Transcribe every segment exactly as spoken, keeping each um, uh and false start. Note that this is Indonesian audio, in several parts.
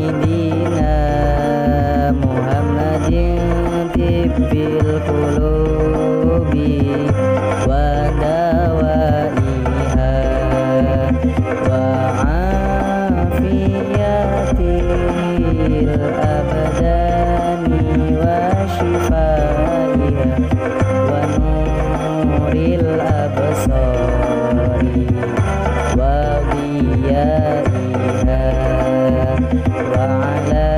sayyidina Muhammadin tibbil qulubi wa dawaiha wa afiyatil abdani wa shifaiha wa nuril absari wa diyaiha wa ala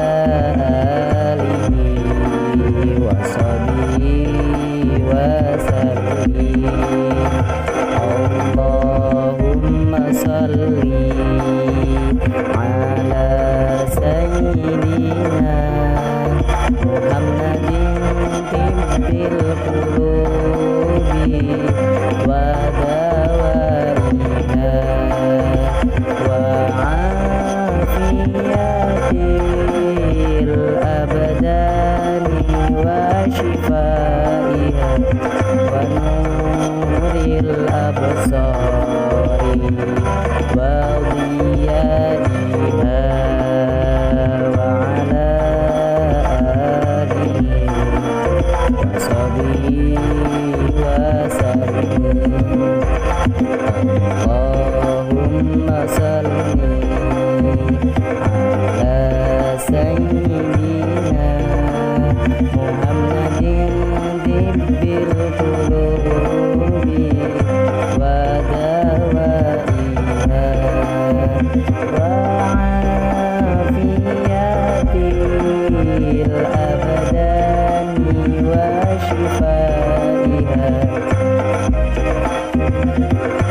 alihi wa sahbihi wa sallim. Allahumma salli ala sayyidina Muhammadin tibbil qulubi wa dawaiha wa afiyatil abdani wa shifaiha wa nuril absari wa diyaiha wa ala alihi wa sahbihi wa sallim. Allahumma salli ala sayyidina Muhammadin tibbil qulubi wa dawaiha wa afiyatil abdani wa shifaiha